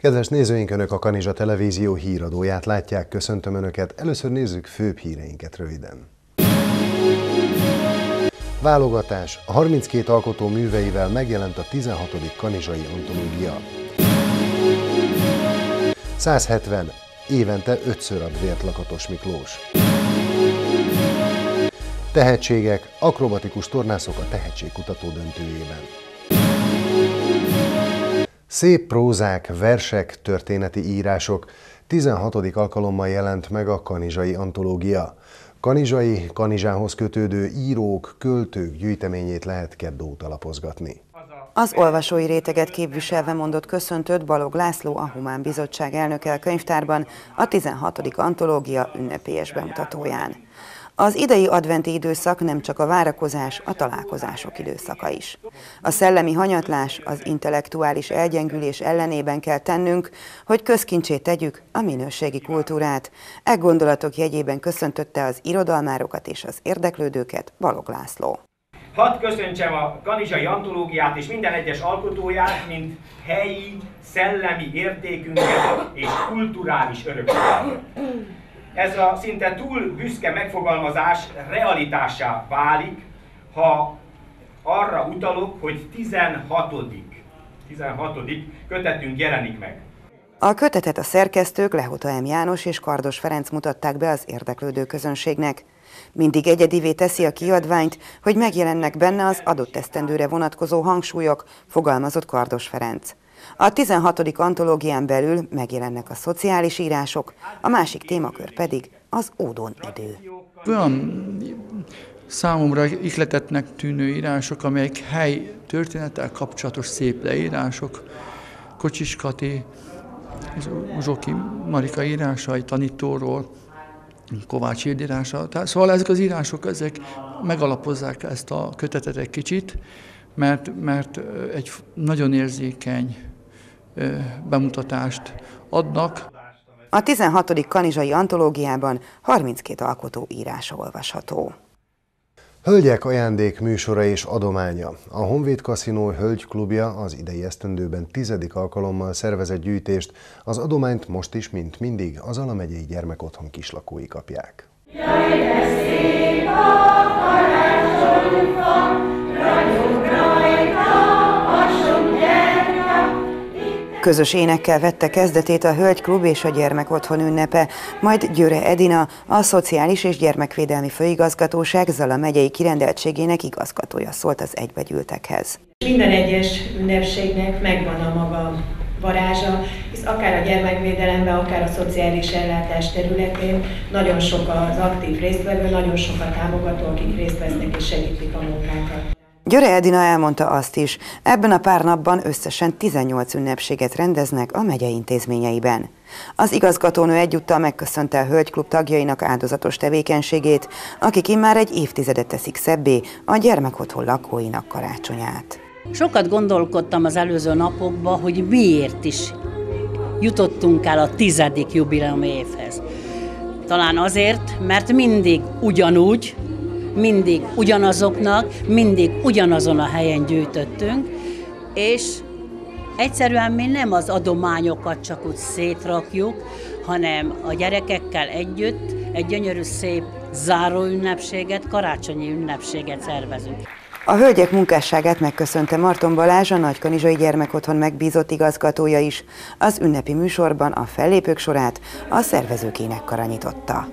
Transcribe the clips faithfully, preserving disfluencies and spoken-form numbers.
Kedves nézőink, Önök a Kanizsa Televízió híradóját látják, köszöntöm Önöket. Először nézzük főbb híreinket röviden. Válogatás. A harminckét alkotó műveivel megjelent a tizenhatodik kanizsai antológia. százhetven. Évente ötször ad vért Lakatos Miklós. Tehetségek. Akrobatikus tornászok a tehetségkutató döntőjében. Szép prózák, versek, történeti írások. tizenhatodik alkalommal jelent meg a kanizsai antológia. Kanizsai, Kanizsához kötődő írók, költők gyűjteményét lehet kedd óta lapozgatni. Az olvasói réteget képviselve mondott köszöntőt Balogh László, a Humán Bizottság elnöke a könyvtárban a tizenhatodik antológia ünnepélyes bemutatóján. Az idei adventi időszak nem csak a várakozás, a találkozások időszaka is. A szellemi hanyatlás, az intellektuális elgyengülés ellenében kell tennünk, hogy közkincsé tegyük a minőségi kultúrát. E gondolatok jegyében köszöntötte az irodalmárokat és az érdeklődőket Balogh László. Hadd köszöntsem a kanizsai antológiát és minden egyes alkotóját, mint helyi, szellemi értékünket és kulturális örökséget. Ez a szinte túl büszke megfogalmazás realitássá válik, ha arra utalok, hogy tizenhatodik kötetünk jelenik meg. A kötetet a szerkesztők Lehota M. János és Kardos Ferenc mutatták be az érdeklődő közönségnek. Mindig egyedivé teszi a kiadványt, hogy megjelennek benne az adott esztendőre vonatkozó hangsúlyok, fogalmazott Kardos Ferenc. A tizenhatodik antológián belül megjelennek a szociális írások, a másik témakör pedig az ódon idő. Olyan számomra ihletetnek tűnő írások, amelyek hely történettel kapcsolatos szép leírások, Kocsis Kati, Zsoki Marika írása, egy tanítóról, Kovács Ildi írása. Szóval ezek az írások ezek megalapozzák ezt a kötetet egy kicsit, mert, mert egy nagyon érzékeny bemutatást adnak. A tizenhatodik kanizsai antológiában harminckét alkotó írása olvasható. Hölgyek ajándék műsora és adománya. A Honvéd Kaszinó Hölgyklubja az idei esztendőben tizedik alkalommal szervezett gyűjtést. Az adományt most is, mint mindig, az Zala megyei gyermekotthon kislakói kapják. Jaj, de szép a karácsonyfa, ragyog rajta a sok gyertya. Közös énekkel vette kezdetét a Hölgyklub és a Gyermekotthon ünnepe, majd Győre Edina, a Szociális és Gyermekvédelmi Főigazgatóság Zala megyei kirendeltségének igazgatója szólt az egybegyűltekhez. Minden egyes ünnepségnek megvan a maga varázsa, hisz akár a gyermekvédelemben, akár a szociális ellátás területén nagyon sok az aktív résztvevő, nagyon sok a támogató, akik részt vesznek és segítik a munkákat. Győre Edina elmondta azt is, ebben a pár napban összesen tizennyolc ünnepséget rendeznek a megye intézményeiben. Az igazgatónő egyúttal megköszönte a Hölgyklub tagjainak áldozatos tevékenységét, akik immár egy évtizedet teszik szebbé a gyermekotthon lakóinak karácsonyát. Sokat gondolkodtam az előző napokban, hogy miért is jutottunk el a tizedik jubileum évhez. Talán azért, mert mindig ugyanúgy, mindig ugyanazoknak, mindig ugyanazon a helyen gyűjtöttünk, és egyszerűen mi nem az adományokat csak úgy szétrakjuk, hanem a gyerekekkel együtt egy gyönyörű szép záróünnepséget, karácsonyi ünnepséget szervezünk. A hölgyek munkásságát megköszönte Marton Balázs, a Nagykanizsai Gyermekotthon megbízott igazgatója is. Az ünnepi műsorban a fellépők sorát a szervezők énekkara nyitotta.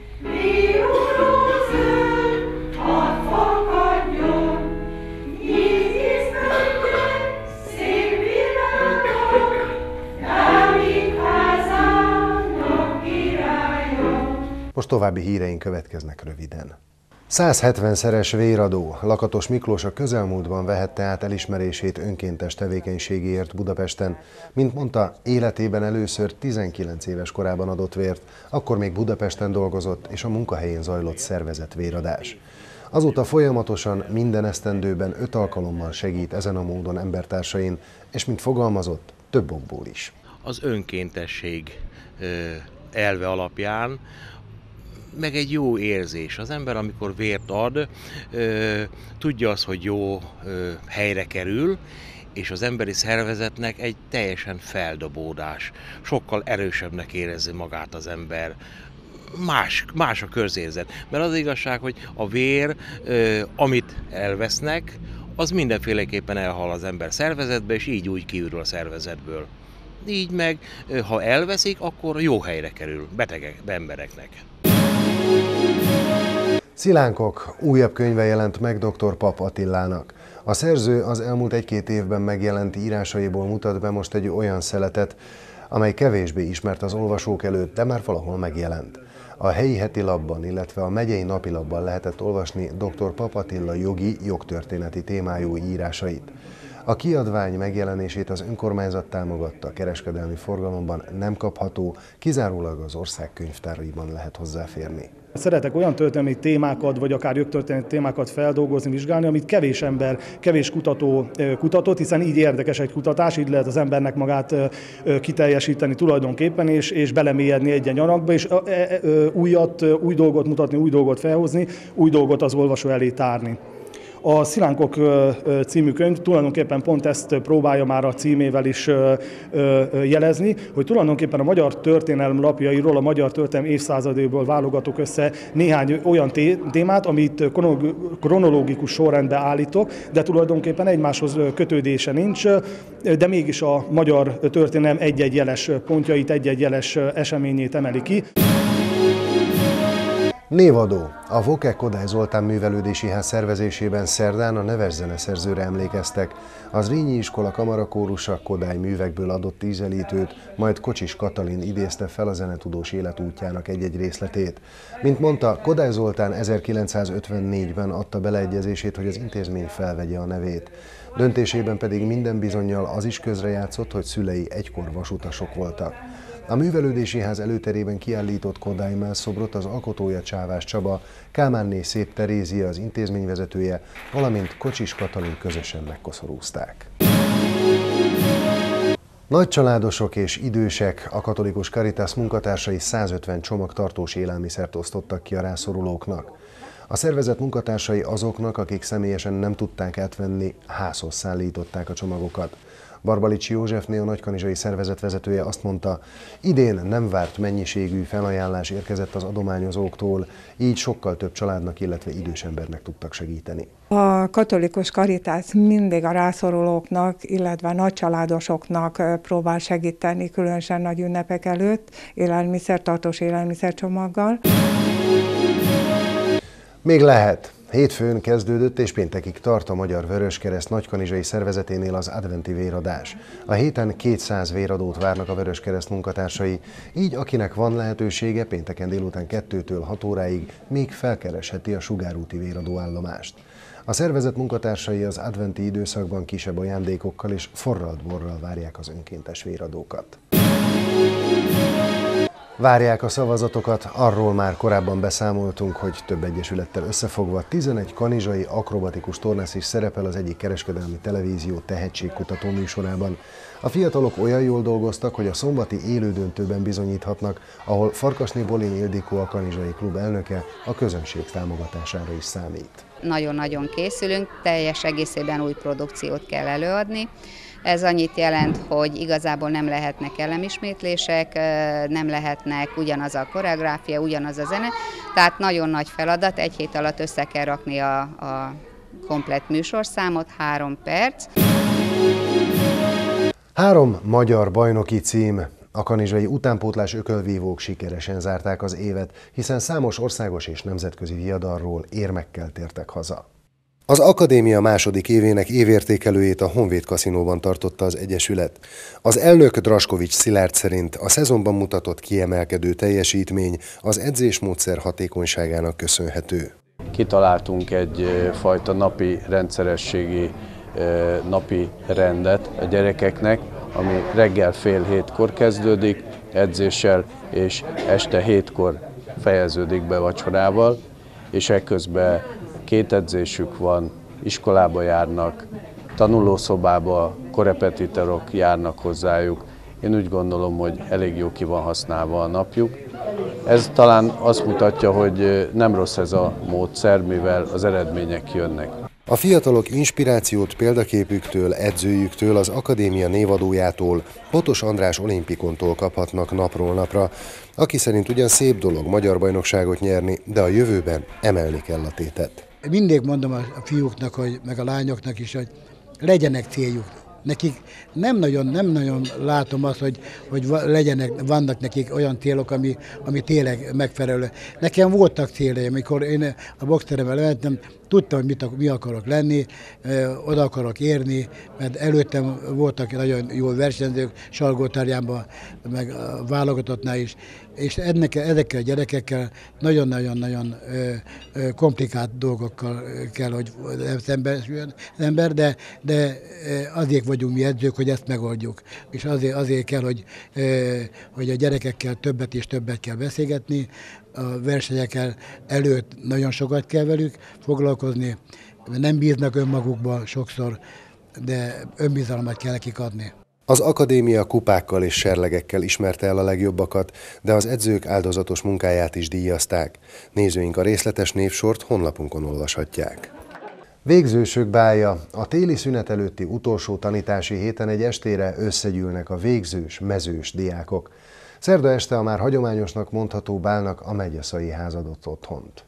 Most további híreink következnek röviden. százhetvenszeres véradó. Lakatos Miklós a közelmúltban vehette át elismerését önkéntes tevékenységéért Budapesten. Mint mondta, életében először tizenkilenc éves korában adott vért, akkor még Budapesten dolgozott, és a munkahelyén zajlott szervezett véradás. Azóta folyamatosan minden esztendőben öt alkalommal segít ezen a módon embertársain, és mint fogalmazott, több okból is. Az önkéntesség elve alapján, meg egy jó érzés. Az ember, amikor vért ad, tudja azt, hogy jó helyre kerül, és az emberi szervezetnek egy teljesen feldobódás. Sokkal erősebbnek érezi magát az ember. Más, más a közérzet. Mert az igazság, hogy a vér, amit elvesznek, az mindenféleképpen elhal az ember szervezetbe, és így úgy kiürül a szervezetből. Így meg, ha elveszik, akkor jó helyre kerül betegek, embereknek. Szilánkok újabb könyve jelent meg dr. Papp Attilának. A szerző az elmúlt egy-két évben megjelent írásaiból mutat be most egy olyan szeletet, amely kevésbé ismert az olvasók előtt, de már valahol megjelent. A helyi heti lapban, illetve a megyei napilapban lehetett olvasni dr. Papp Attila jogi, jogtörténeti témájú írásait. A kiadvány megjelenését az önkormányzat támogatta, kereskedelmi forgalomban nem kapható, kizárólag az ország könyvtáraiban lehet hozzáférni. Szeretek olyan történelmi témákat, vagy akár jogtörténeti témákat feldolgozni, vizsgálni, amit kevés ember, kevés kutató kutatott, hiszen így érdekes egy kutatás, így lehet az embernek magát kiteljesíteni tulajdonképpen, és, és belemélyedni egy-egy anyagba, és újat, új dolgot mutatni, új dolgot felhozni, új dolgot az olvasó elé tárni. A Szilánkok című könyv tulajdonképpen pont ezt próbálja már a címével is jelezni, hogy tulajdonképpen a magyar történelem lapjairól, a magyar történelem évszázadéból válogatok össze néhány olyan témát, amit kronológikus sorrendbe állítok, de tulajdonképpen egymáshoz kötődése nincs, de mégis a magyar történelem egy-egy jeles pontjait, egy-egy jeles eseményét emeli ki. Névadó. A Voke Kodály Zoltán Művelődési Ház szervezésében szerdán a neves zeneszerzőre emlékeztek. Az Zrínyi Iskola kamarakórusa Kodály művekből adott ízelítőt, majd Kocsis Katalin idézte fel a zenetudós életútjának egy-egy részletét. Mint mondta, Kodály Zoltán ezerkilencszázötvennégyben adta beleegyezését, hogy az intézmény felvegye a nevét. Döntésében pedig minden bizonnyal az is közrejátszott, hogy szülei egykor vasutasok voltak. A Művelődési Ház előterében kiállított Kodály mellszobrot az alkotója Csávás Csaba, Kálmánné Szép Terézia az intézményvezetője, valamint Kocsis Katalin közösen megkoszorúzták. Nagycsaládosok és idősek, a Katolikus Caritas munkatársai százötven csomag tartós élelmiszert osztottak ki a rászorulóknak. A szervezet munkatársai azoknak, akik személyesen nem tudták átvenni, házhoz szállították a csomagokat. Barbalicsi Józsefné, a nagykanizsai szervezet vezetője azt mondta, idén nem várt mennyiségű felajánlás érkezett az adományozóktól, így sokkal több családnak, illetve idős embernek tudtak segíteni. A Katolikus Caritas mindig a rászorulóknak, illetve nagycsaládosoknak próbál segíteni, különösen nagy ünnepek előtt, élelmiszer, tartós élelmiszercsomaggal. Még lehet. Hétfőn kezdődött és péntekig tart a Magyar Vöröskereszt nagykanizsai szervezeténél az adventi véradás. A héten kétszáz véradót várnak a Vöröskereszt munkatársai, így akinek van lehetősége, pénteken délután kettőtől hat óráig még felkeresheti a sugárúti véradóállomást. A szervezet munkatársai az adventi időszakban kisebb ajándékokkal és forralt borral várják az önkéntes véradókat. Várják a szavazatokat, arról már korábban beszámoltunk, hogy több egyesülettel összefogva tizenegy kanizsai akrobatikus tornász is szerepel az egyik kereskedelmi televízió tehetségkutató műsorában. A fiatalok olyan jól dolgoztak, hogy a szombati élődöntőben bizonyíthatnak, ahol Farkasné Bolin Ildikó, a kanizsai klub elnöke, a közönség támogatására is számít. Nagyon-nagyon készülünk, teljes egészében új produkciót kell előadni. Ez annyit jelent, hogy igazából nem lehetnek elemismétlések, nem lehetnek ugyanaz a koreográfia, ugyanaz a zene, tehát nagyon nagy feladat, egy hét alatt össze kell rakni a, a komplett műsorszámot, három perc. Három magyar bajnoki cím. A kanizsai utánpótlás ökölvívók sikeresen zárták az évet, hiszen számos országos és nemzetközi viadalról érmekkel tértek haza. Az akadémia második évének évértékelőjét a Honvéd kaszinóban tartotta az egyesület. Az elnök Draskovics Szilárd szerint a szezonban mutatott kiemelkedő teljesítmény az edzésmódszer hatékonyságának köszönhető. Kitaláltunk egyfajta napi rendszerességi napi rendet a gyerekeknek, ami reggel fél hétkor kezdődik edzéssel, és este hétkor fejeződik be vacsorával, és ekközben két edzésük van, iskolába járnak, tanulószobába korepetitorok járnak hozzájuk. Én úgy gondolom, hogy elég jó ki van használva a napjuk. Ez talán azt mutatja, hogy nem rossz ez a módszer, mivel az eredmények jönnek. A fiatalok inspirációt példaképüktől, edzőjüktől, az akadémia névadójától, Potos András olimpikontól kaphatnak napról napra, aki szerint ugyan szép dolog magyar bajnokságot nyerni, de a jövőben emelni kell a tétet. Mindig mondom a fiúknak, hogy, meg a lányoknak is, hogy legyenek céljuk. Nekik nem nagyon, nem nagyon látom azt, hogy, hogy legyenek, vannak nekik olyan célok, ami, ami tényleg megfelelő. Nekem voltak céljaim, amikor én a boxterembe lementem, tudtam, hogy mit, mi akarok lenni, oda akarok érni, mert előttem voltak nagyon jó versenyzők, Salgótarjánban, meg a válogatottnál is, és ennek, ezekkel a gyerekekkel nagyon-nagyon-nagyon komplikált dolgokkal kell, hogy szembesüljön az ember, de, de azért vagyunk mi edzők, hogy ezt megoldjuk. És azért, azért kell, hogy, hogy a gyerekekkel többet és többet kell beszélgetni, a versenyekkel előtt nagyon sokat kell velük foglalkozni, nem bíznak önmagukba sokszor, de önbizalmat kell nekik adni. Az akadémia kupákkal és serlegekkel ismerte el a legjobbakat, de az edzők áldozatos munkáját is díjazták. Nézőink a részletes névsort honlapunkon olvashatják. Végzősök bálja. A téli szünet előtti utolsó tanítási héten egy estére összegyűlnek a végzős, mezős diákok. Szerda este a már hagyományosnak mondható bálnak a Megyeszai ház adott otthont.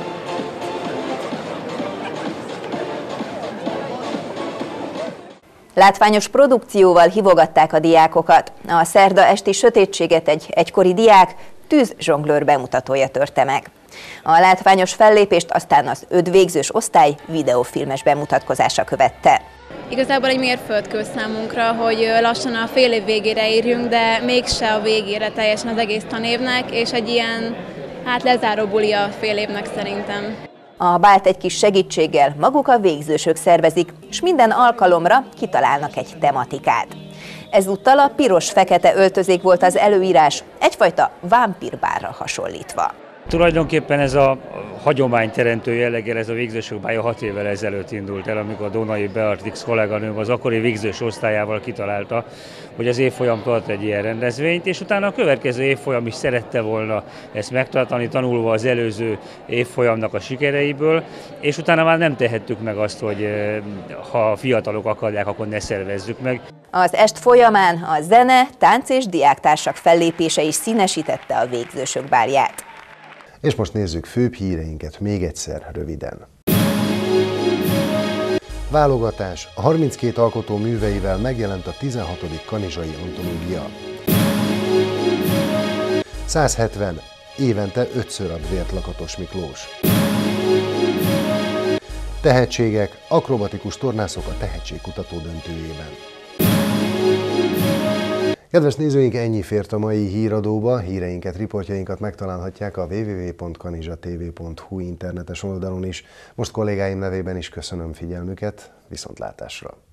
Látványos produkcióval hívogatták a diákokat. A szerda esti sötétséget egy egykori diák tűzzsonglőr bemutatója törte meg. A látványos fellépést aztán az öt végzős osztály videófilmes bemutatkozása követte. Igazából egy mérföldkő számunkra, hogy lassan a fél év végére érjünk, de mégse a végére teljesen az egész tanévnek, és egy ilyen hát lezáró buli a fél évnek szerintem. A bált egy kis segítséggel maguk a végzősök szervezik, és minden alkalomra kitalálnak egy tematikát. Ezúttal a piros-fekete öltözék volt az előírás, egyfajta vámpírbálra hasonlítva. Tulajdonképpen ez a hagyományteremtő jelleggel ez a végzősök bálja hat évvel ezelőtt indult el, amikor a Donai Beatrix kolléganőm az akkori végzős osztályával kitalálta, hogy az évfolyam tart egy ilyen rendezvényt, és utána a következő évfolyam is szerette volna ezt megtartani, tanulva az előző évfolyamnak a sikereiből, és utána már nem tehettük meg azt, hogy ha fiatalok akarják, akkor ne szervezzük meg. Az est folyamán a zene, tánc és diáktársak fellépése is színesítette a végzősök bálját. És most nézzük főbb híreinket még egyszer röviden. Válogatás. A harminckét alkotó műveivel megjelent a tizenhatodik kanizsai antológia. száz hetven. Évente ötször ad vért Lakatos Miklós. Tehetségek. Akrobatikus tornászok a tehetségkutató döntőjében. Kedves nézőink, ennyi fért a mai híradóba. Híreinket, riportjainkat megtalálhatják a double-u double-u double-u pont kanizsatv pont hu internetes oldalon is. Most kollégáim nevében is köszönöm figyelmüket, viszontlátásra!